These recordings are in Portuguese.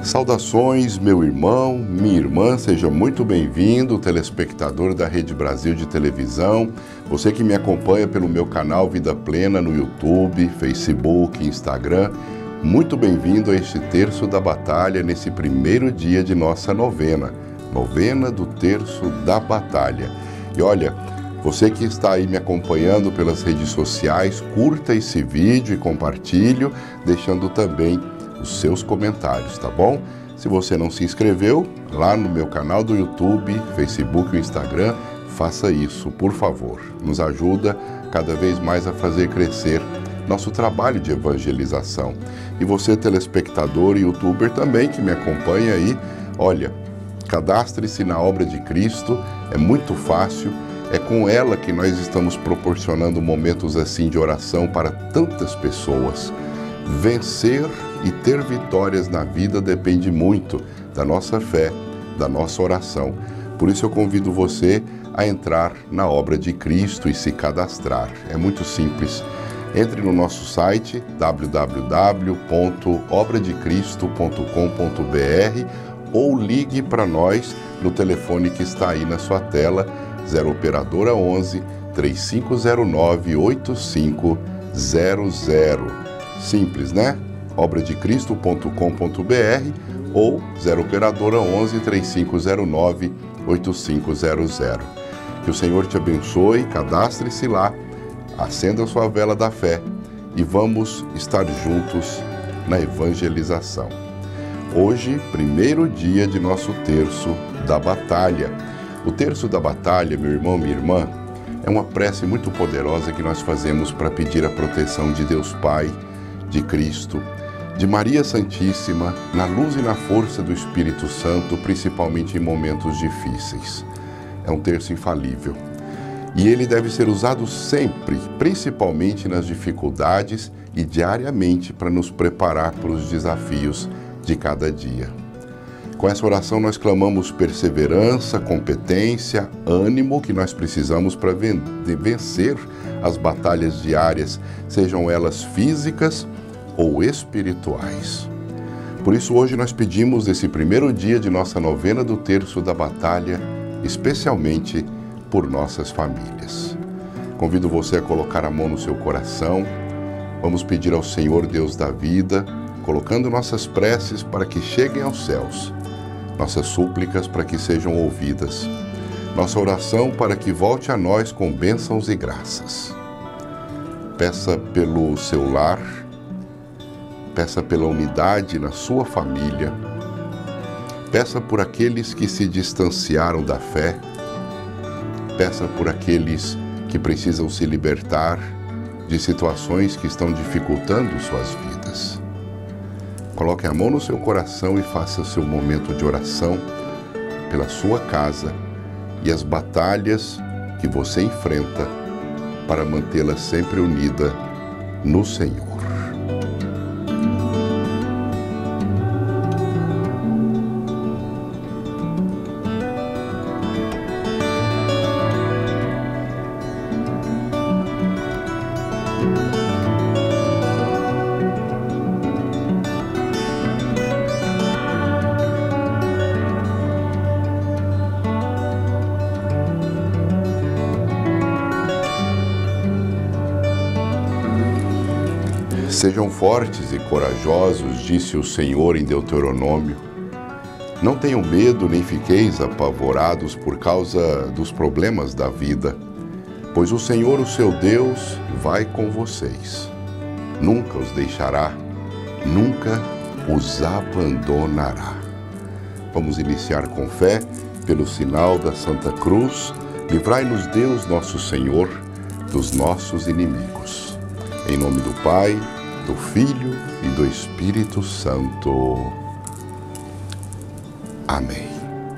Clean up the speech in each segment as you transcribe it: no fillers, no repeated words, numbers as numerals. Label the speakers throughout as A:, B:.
A: Saudações, meu irmão, minha irmã, seja muito bem-vindo, telespectador da Rede Brasil de televisão, você que me acompanha pelo meu canal Vida Plena no YouTube, Facebook, Instagram, muito bem-vindo a este Terço da Batalha, nesse primeiro dia de nossa novena do Terço da Batalha. E olha, você que está aí me acompanhando pelas redes sociais, curta esse vídeo e compartilhe, deixando também os seus comentários, tá bom? Se você não se inscreveu, lá no meu canal do YouTube, Facebook e Instagram, faça isso, por favor. Nos ajuda cada vez mais a fazer crescer nosso trabalho de evangelização. E você, telespectador e youtuber também que me acompanha aí, olha, cadastre-se na obra de Cristo, é muito fácil, é com ela que nós estamos proporcionando momentos assim de oração para tantas pessoas. Vencer e ter vitórias na vida depende muito da nossa fé, da nossa oração. Por isso eu convido você a entrar na obra de Cristo e se cadastrar. É muito simples. Entre no nosso site www.obradecristo.com.br ou ligue para nós no telefone que está aí na sua tela, 0 operadora 11 3509 8500. Simples, né? obradecristo.com.br ou 0 operadora 11 3509 8500. Que o Senhor te abençoe, cadastre-se lá, acenda a sua vela da fé e vamos estar juntos na evangelização. Hoje, primeiro dia de nosso Terço da Batalha. O Terço da Batalha, meu irmão, minha irmã, é uma prece muito poderosa que nós fazemos para pedir a proteção de Deus Pai, de Cristo, de Maria Santíssima, na luz e na força do Espírito Santo, principalmente em momentos difíceis. É um terço infalível. E ele deve ser usado sempre, principalmente nas dificuldades e diariamente para nos preparar para os desafios de cada dia. Com essa oração nós clamamos perseverança, competência, ânimo que nós precisamos para vencer as batalhas diárias, sejam elas físicas ou espirituais. Por isso hoje nós pedimos esse primeiro dia de nossa novena do Terço da Batalha, especialmente por nossas famílias. Convido você a colocar a mão no seu coração. Vamos pedir ao Senhor Deus da vida, colocando nossas preces para que cheguem aos céus, nossas súplicas para que sejam ouvidas, nossa oração para que volte a nós com bênçãos e graças. Peça pelo seu lar, peça pela unidade na sua família, peça por aqueles que se distanciaram da fé, peça por aqueles que precisam se libertar de situações que estão dificultando suas vidas. Coloque a mão no seu coração e faça seu momento de oração pela sua casa e as batalhas que você enfrenta para mantê-la sempre unida no Senhor. Sejam fortes e corajosos, disse o Senhor em Deuteronômio. Não tenham medo nem fiqueis apavorados por causa dos problemas da vida, pois o Senhor, o seu Deus, vai com vocês. Nunca os deixará, nunca os abandonará. Vamos iniciar com fé, pelo sinal da Santa Cruz, livrai-nos Deus nosso Senhor dos nossos inimigos. Em nome do Pai, do Filho e do Espírito Santo. Amém.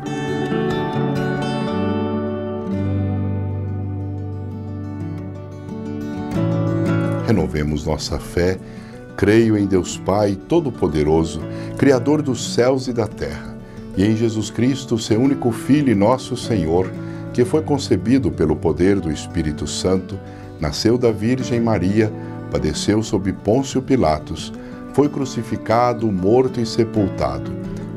A: Renovemos nossa fé. Creio em Deus Pai Todo-Poderoso, Criador dos céus e da terra, e em Jesus Cristo, seu único Filho e nosso Senhor, que foi concebido pelo poder do Espírito Santo, nasceu da Virgem Maria, padeceu sob Pôncio Pilatos, foi crucificado, morto e sepultado,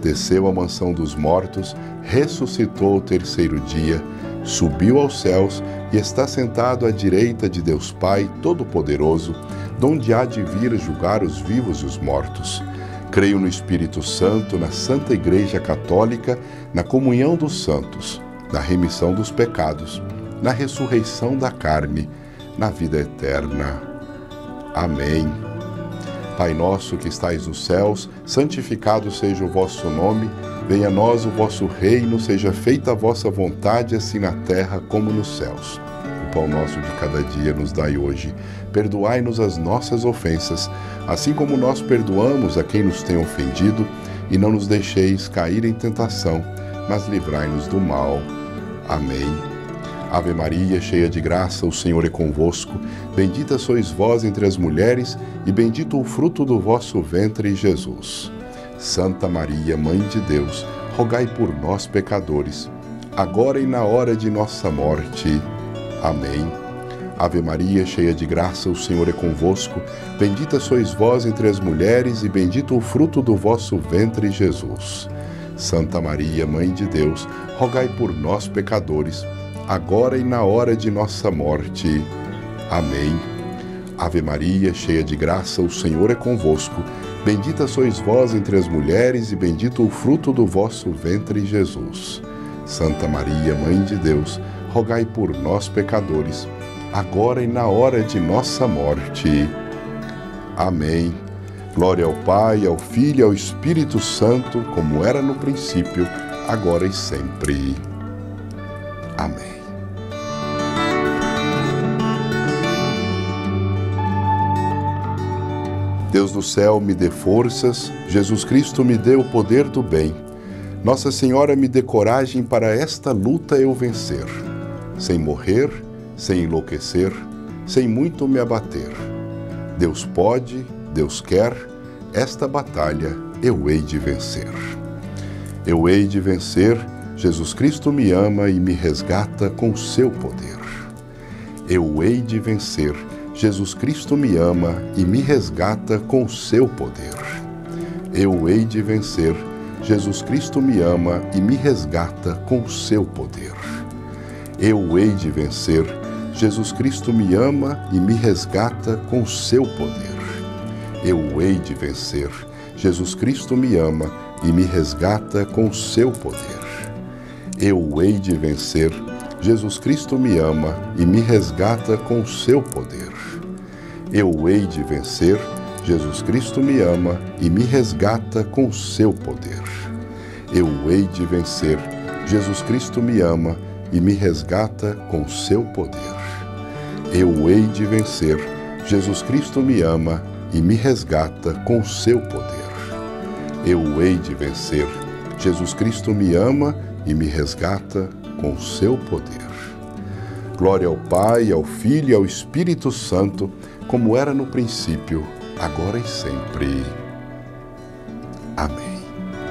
A: desceu à mansão dos mortos, ressuscitou ao terceiro dia, subiu aos céus e está sentado à direita de Deus Pai Todo-Poderoso, donde há de vir julgar os vivos e os mortos. Creio no Espírito Santo, na Santa Igreja Católica, na comunhão dos santos, na remissão dos pecados, na ressurreição da carne, na vida eterna. Amém. Pai nosso que estais nos céus, santificado seja o vosso nome, venha a nós o vosso reino, seja feita a vossa vontade, assim na terra como nos céus. O pão nosso de cada dia nos dai hoje. Perdoai-nos as nossas ofensas, assim como nós perdoamos a quem nos tem ofendido, e não nos deixeis cair em tentação, mas livrai-nos do mal. Amém. Ave Maria, cheia de graça, o Senhor é convosco. Bendita sois vós entre as mulheres, e bendito o fruto do vosso ventre, Jesus. Santa Maria, Mãe de Deus, rogai por nós, pecadores, agora e na hora de nossa morte. Amém. Ave Maria, cheia de graça, o Senhor é convosco. Bendita sois vós entre as mulheres, e bendito o fruto do vosso ventre, Jesus. Santa Maria, Mãe de Deus, rogai por nós, pecadores, agora e na hora de nossa morte. Amém. Ave Maria, cheia de graça, o Senhor é convosco. Bendita sois vós entre as mulheres, e bendito o fruto do vosso ventre, Jesus. Santa Maria, Mãe de Deus, rogai por nós, pecadores, agora e na hora de nossa morte. Amém. Glória ao Pai, ao Filho e ao Espírito Santo, como era no princípio, agora e sempre. Amém. Deus do céu me dê forças, Jesus Cristo me dê o poder do bem. Nossa Senhora me dê coragem para esta luta eu vencer, sem morrer, sem enlouquecer, sem muito me abater. Deus pode, Deus quer, esta batalha eu hei de vencer. Eu hei de vencer, Jesus Cristo me ama e me resgata com seu poder. Eu hei de vencer, Jesus Cristo me ama e me resgata com seu poder. Eu hei de vencer, Jesus Cristo me ama e me resgata com seu poder. Eu hei de vencer, Jesus Cristo me ama e me resgata com seu poder. Eu hei de vencer, Jesus Cristo me ama e me resgata com seu poder. Eu hei de vencer, Jesus Cristo me ama e me resgata com seu poder. Eu hei de vencer, Jesus Cristo me ama e me resgata com seu poder. Eu hei de vencer, Jesus Cristo me ama e me resgata com seu poder. Eu hei de vencer, Jesus Cristo me ama e me resgata com seu poder. Eu hei de vencer, Jesus Cristo me ama e me resgata com seu poder. Glória ao Pai, ao Filho e ao Espírito Santo, como era no princípio, agora e sempre. Amém.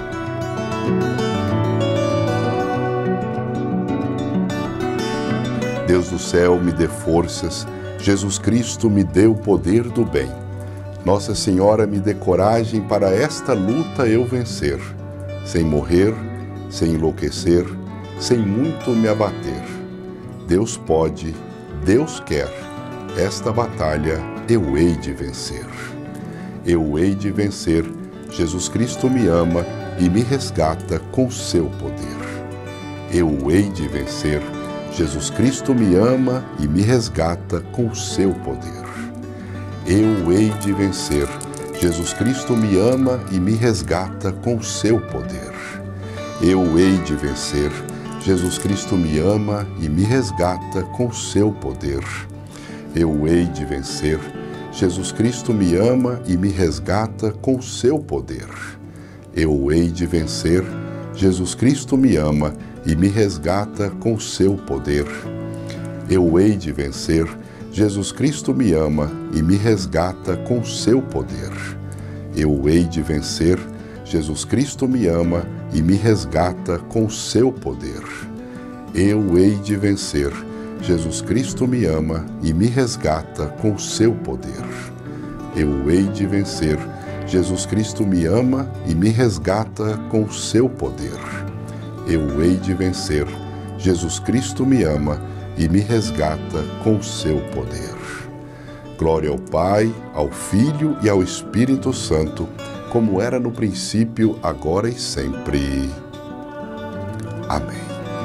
A: Deus do céu me dê forças, Jesus Cristo me dê o poder do bem. Nossa Senhora me dê coragem para esta luta eu vencer, sem morrer, sem enlouquecer, sem muito me abater. Deus pode, Deus quer, esta batalha eu hei de vencer. Eu hei de vencer, Jesus Cristo me ama e me resgata com seu poder. Eu hei de vencer, Jesus Cristo me ama e me resgata com seu poder. Eu hei de vencer, Jesus Cristo me ama e me resgata com seu poder. Eu hei de vencer, Jesus Cristo me ama e me resgata com seu poder. Eu hei de vencer, Jesus Cristo me ama e me resgata com seu poder. Eu hei de vencer, Jesus Cristo me ama e me resgata com seu poder. Eu hei de vencer, Jesus Cristo me ama e me resgata com seu poder. Eu hei de vencer, Jesus Cristo me ama e me resgata com seu poder. Eu hei de vencer, Jesus Cristo me ama e me resgata com seu poder. Eu hei de vencer, Jesus Cristo me ama e me resgata com o seu poder. Eu hei de vencer. Jesus Cristo me ama e me resgata com o seu poder. Glória ao Pai, ao Filho e ao Espírito Santo, como era no princípio, agora e sempre. Amém.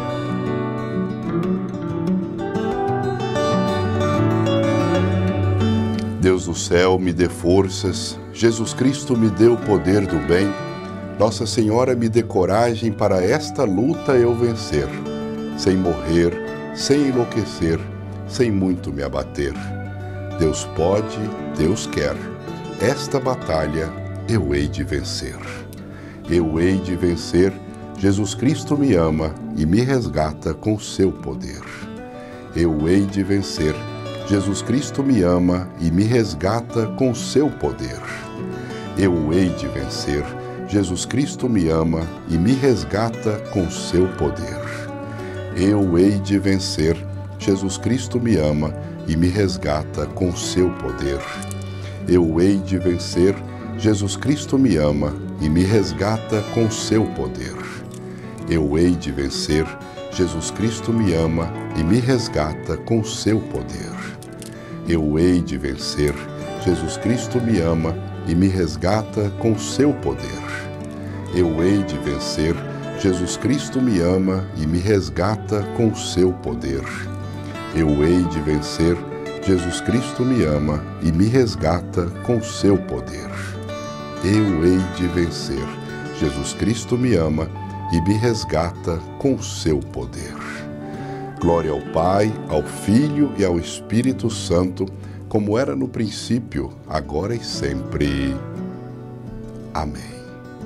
A: Deus do céu, me dê forças. Jesus Cristo me dê o poder do bem. Nossa Senhora me dê coragem para esta luta eu vencer, sem morrer, sem enlouquecer, sem muito me abater. Deus pode, Deus quer. Esta batalha eu hei de vencer. Eu hei de vencer. Jesus Cristo me ama e me resgata com seu poder. Eu hei de vencer. Jesus Cristo me ama e me resgata com seu poder. Eu hei de vencer. Jesus Cristo me ama e me resgata com seu poder. Eu hei de vencer. Jesus Cristo me ama e me resgata com seu poder. Eu hei de vencer. Jesus Cristo me ama e me resgata com seu poder. Eu hei de vencer. Jesus Cristo me ama e me resgata com seu poder. Eu hei de vencer. Jesus Cristo me ama e me resgata com seu poder. Eu hei de vencer. Jesus Cristo me ama e me resgata com seu poder. Eu hei de vencer. Jesus Cristo me ama e me resgata com seu poder. Eu hei de vencer. Jesus Cristo me ama e me resgata com seu poder. Glória ao Pai, ao Filho e ao Espírito Santo, como era no princípio, agora e sempre. Amém.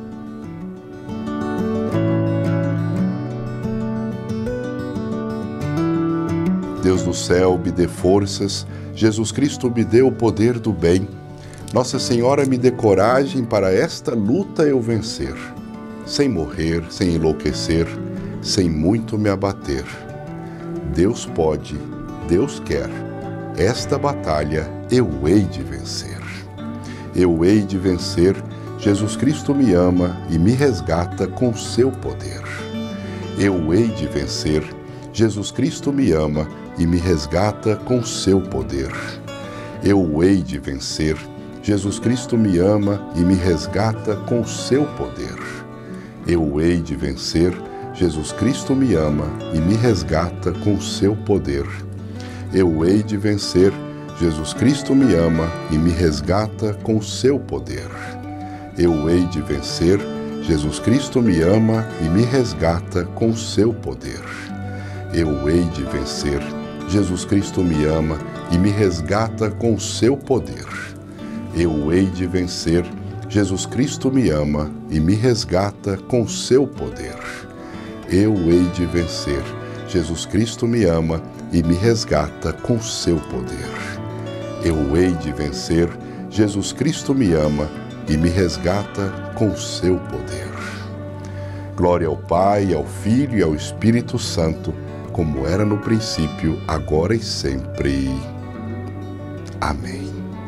A: Deus do céu, me dê forças. Jesus Cristo me dê o poder do bem. Nossa Senhora me dê coragem para esta luta eu vencer, sem morrer, sem enlouquecer, sem muito me abater. Deus pode, Deus quer. Esta batalha eu hei de vencer. Eu hei de vencer. Jesus Cristo me ama e me resgata com seu poder. Eu hei de vencer. Jesus Cristo me ama e me resgata com seu poder. Eu hei de vencer. Jesus Cristo me ama e me resgata com seu poder. Eu hei de vencer. Jesus Cristo me ama e me resgata com seu poder. Eu hei de vencer. Jesus Cristo me ama e me resgata com seu poder. Eu hei de vencer. Jesus Cristo me ama e me resgata com seu poder. Eu hei de vencer. Jesus Cristo me ama e me resgata com seu poder. Eu hei de vencer. Jesus Cristo me ama e me resgata com seu poder. Eu hei de vencer. Jesus Cristo me ama e me resgata com seu poder. Eu hei de vencer. Jesus Cristo me ama e me resgata com seu poder. Glória ao Pai, ao Filho e ao Espírito Santo, como era no princípio, agora e sempre. Amém.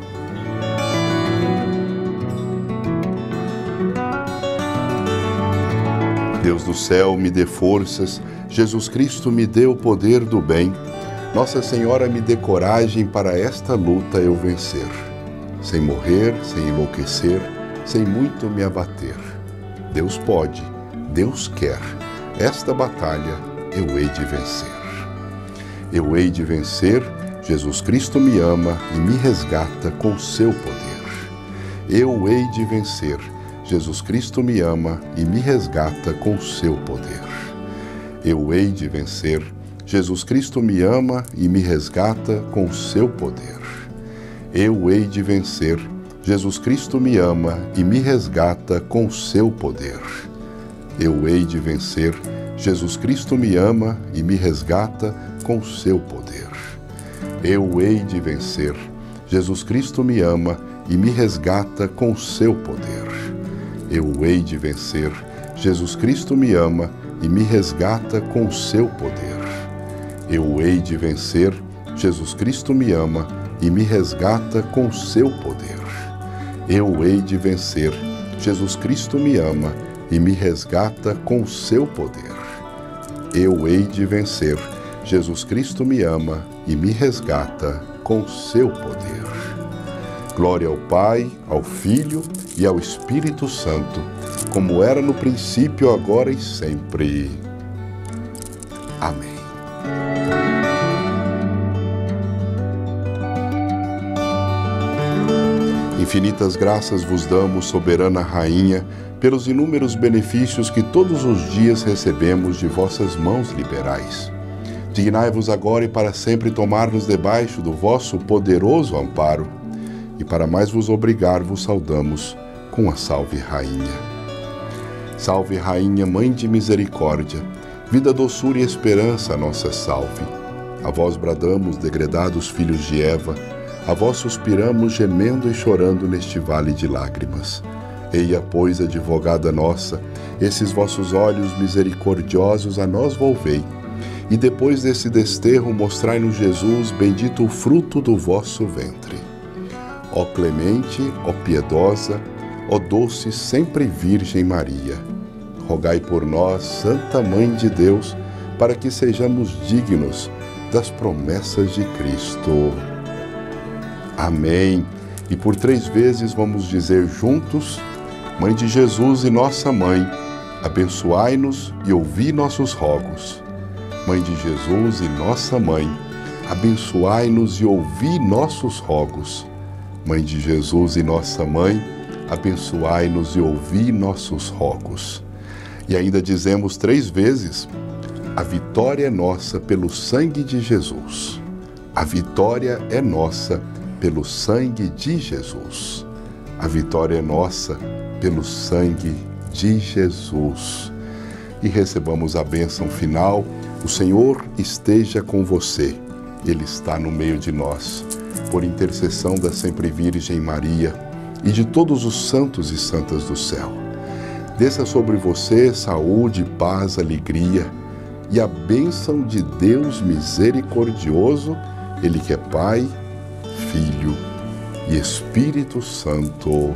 A: Deus do céu, me dê forças. Jesus Cristo me dê o poder do bem. Nossa Senhora me dê coragem para esta luta eu vencer, sem morrer, sem enlouquecer, sem muito me abater. Deus pode, Deus quer. Esta batalha eu hei de vencer. Eu hei de vencer. Jesus Cristo me ama e me resgata com seu poder. Eu hei de vencer. Jesus Cristo me ama e me resgata com seu poder. Eu hei de vencer. Jesus Cristo me ama e me resgata com seu poder. Eu hei de vencer. Jesus Cristo me ama e me resgata com seu poder. Eu hei de vencer. Jesus Cristo me ama e me resgata com seu poder. Eu hei de vencer. Jesus Cristo me ama e me resgata com seu poder. Eu hei de vencer. Jesus Cristo me ama e me resgata com seu poder. Eu hei de vencer. Jesus Cristo me ama e me resgata com seu poder. Eu hei de vencer. Jesus Cristo me ama e me resgata com o seu poder. Eu hei de vencer. Jesus Cristo me ama e me resgata com o seu poder. Glória ao Pai, ao Filho e ao Espírito Santo, como era no princípio, agora e sempre. Amém. Infinitas graças vos damos, soberana Rainha, pelos inúmeros benefícios que todos os dias recebemos de vossas mãos liberais. Dignai-vos agora e para sempre tomar-nos debaixo do vosso poderoso amparo, e para mais vos obrigar, vos saudamos com a Salve Rainha. Salve Rainha, Mãe de Misericórdia, vida, doçura e esperança, nossa salve. A vós bradamos, degredados filhos de Eva, a vós suspiramos, gemendo e chorando neste vale de lágrimas. Eia, pois, advogada nossa, esses vossos olhos misericordiosos a nós volvei, e depois desse desterro mostrai-nos Jesus, bendito o fruto do vosso ventre. Ó clemente, ó piedosa, ó doce sempre Virgem Maria, rogai por nós, Santa Mãe de Deus, para que sejamos dignos das promessas de Cristo. Amém. E por 3 vezes vamos dizer juntos: Mãe de Jesus e nossa Mãe, abençoai-nos e ouvi nossos rogos. Mãe de Jesus e nossa Mãe, abençoai-nos e ouvi nossos rogos. Mãe de Jesus e nossa Mãe, abençoai-nos e ouvi nossos rogos. E ainda dizemos 3 vezes: a vitória é nossa pelo sangue de Jesus. A vitória é nossa pelo sangue de Jesus. A vitória é nossa pelo sangue de Jesus. E recebamos a bênção final. O Senhor esteja com você. Ele está no meio de nós. Por intercessão da Sempre Virgem Maria e de todos os santos e santas do céu, desça sobre você saúde, paz, alegria e a bênção de Deus misericordioso, Ele que é Pai, Filho e Espírito Santo.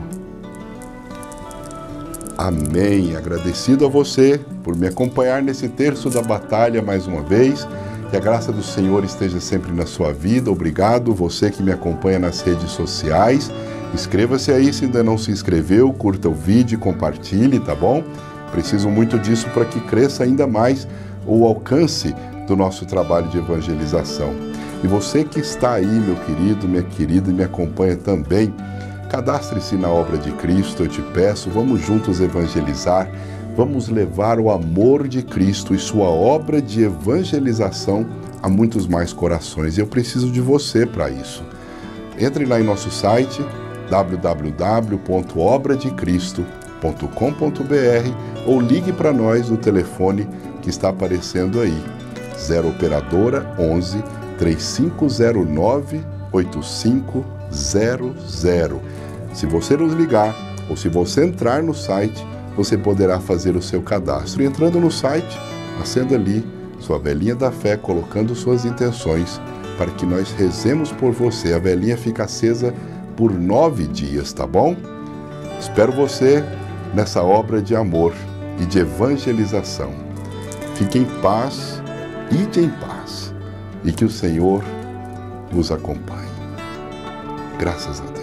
A: Amém. Agradecido a você por me acompanhar nesse terço da batalha mais uma vez. Que a graça do Senhor esteja sempre na sua vida. Obrigado, você que me acompanha nas redes sociais. Inscreva-se aí se ainda não se inscreveu, curta o vídeo e compartilhe, tá bom? Preciso muito disso para que cresça ainda mais o alcance do nosso trabalho de evangelização. E você que está aí, meu querido, minha querida, e me acompanha também, cadastre-se na obra de Cristo, eu te peço, vamos juntos evangelizar, vamos levar o amor de Cristo e sua obra de evangelização a muitos mais corações. E eu preciso de você para isso. Entre lá em nosso site, www.obradecristo.com.br ou ligue para nós no telefone que está aparecendo aí, 0 operadora 11 3509 8500. Se você nos ligar ou se você entrar no site, você poderá fazer o seu cadastro. E entrando no site, acenda ali sua velinha da fé, colocando suas intenções para que nós rezemos por você. A velinha fica acesa por 9 dias, tá bom? Espero você nessa obra de amor e de evangelização. Fique em paz, ide em paz, e que o Senhor nos acompanhe. Graças a Deus.